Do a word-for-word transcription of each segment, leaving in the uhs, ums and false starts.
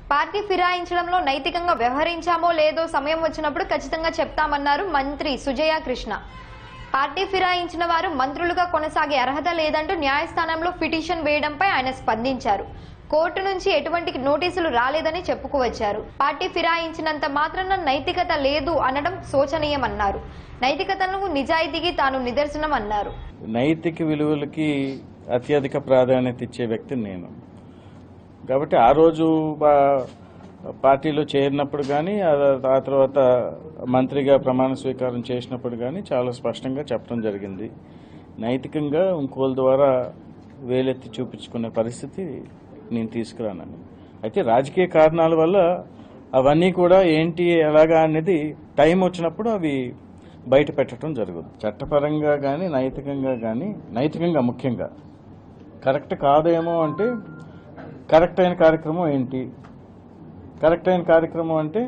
Party ఫిరాయించడంలో నైతికంగా వ్యవహరించామో లేదో సమయం వచ్చినప్పుడు ఖచ్చితంగా చెప్తామన్నారు మంత్రి సుజయ కృష్ణ. పార్టీ ఫిరాయించిన వారు మంత్రులుగా కొనసాగే అర్హత లేదంటూ న్యాయస్థానంలో పిటిషన్ వేయడంపై ఆయన స్పందించారు. కోర్టు నుంచి ఎటువంటి నోటీసులు రాలేదని చెప్పుకువచ్చారు. పార్టీ ఫిరాయించినంత మాత్రాన నైతికత లేదు అనడం శోచనీయమన్నారు. నైతికతను నిజాయితీకి తాను నిదర్శనం అన్నారు. నైతిక విలువలకి అత్యధిక ప్రాధాన్యత ఇచ్చే వ్యక్తిని నేను. కాబట్టి ఆ రోజు పార్టీలో చేరినప్పుడు కానీ ఆ తర్వాత మంత్రిగా ప్రమాణ స్వీకారం చేసినప్పుడు కానీ చాలా స్పష్టంగా చెప్పడం జరిగింది. నైతికంగా ఇంకోళ్ళ ద్వారా వేలెత్తి చూపించుకునే పరిస్థితి నేను తీసుకురానని. అయితే రాజకీయ కారణాల వల్ల అవన్నీ కూడా ఏంటి ఎలాగా అనేది టైం వచ్చినప్పుడు అవి బయట పెట్టడం జరుగుతుంది. చట్టపరంగా కానీ నైతికంగా కానీ, నైతికంగా ముఖ్యంగా కరెక్ట్ కాదేమో అంటే కరెక్ట్ అయిన కార్యక్రమం ఏంటి, కరెక్ట్ అయిన కార్యక్రమం అంటే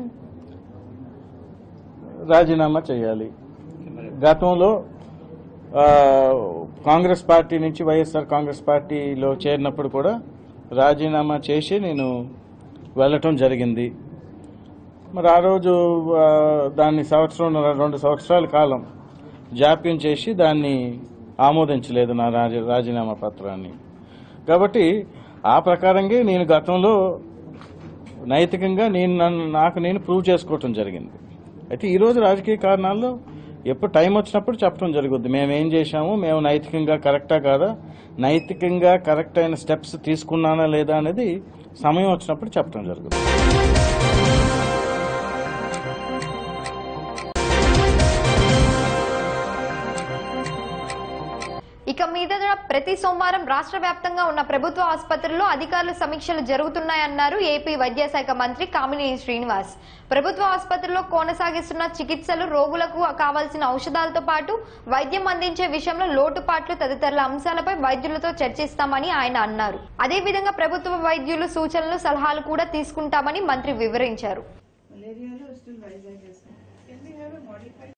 రాజీనామా చేయాలి. గతంలో కాంగ్రెస్ పార్టీ నుంచి వైఎస్ఆర్ కాంగ్రెస్ పార్టీలో చేరినప్పుడు కూడా రాజీనామా చేసి నేను వెళ్ళటం జరిగింది. మరి ఆ రోజు దాన్ని సంవత్సరం రెండు సంవత్సరాల కాలం జాప్యం చేసి దాన్ని ఆమోదించలేదు నా రాజీనామా పత్రాన్ని. కాబట్టి ఆ ప్రకారంగా నేను గతంలో నైతికంగా నేను నన్ను నాకు నేను ప్రూవ్ చేసుకోవటం జరిగింది. అయితే ఈరోజు రాజకీయ కారణాల్లో ఎప్పుడు టైం వచ్చినప్పుడు చెప్పడం జరుగుద్ది. మేము ఏం చేశాము, మేము నైతికంగా కరెక్టా కాదా, నైతికంగా కరెక్ట్ అయిన స్టెప్స్ తీసుకున్నానా లేదా అనేది సమయం వచ్చినప్పుడు చెప్పడం జరుగుతుంది. ఇక మీద ప్రతి సోమవారం రాష్ట్ర వ్యాప్తంగా ఉన్న ప్రభుత్వ ఆసుపత్రుల్లో అధికారుల సమీక్షలు జరుగుతున్నాయన్నారు ఏపీ వైద్యశాఖ మంత్రి కామినేని శ్రీనివాస్. ప్రభుత్వ ఆసుపత్రుల్లో కొనసాగిస్తున్న చికిత్సలు, రోగులకు కావాల్సిన ఔషధాలతో పాటు వైద్యం అందించే విషయంలో లోటుపాట్లు తదితర అంశాలపై వైద్యులతో చర్చిస్తామని ఆయన అన్నారు. అదేవిధంగా ప్రభుత్వ వైద్యులు సూచనలు, సలహాలు కూడా తీసుకుంటామని మంత్రి వివరించారు.